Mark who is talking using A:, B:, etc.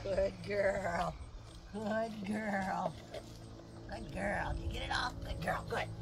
A: Good girl. Good girl. Good girl. Did you get it off? Good girl. Good.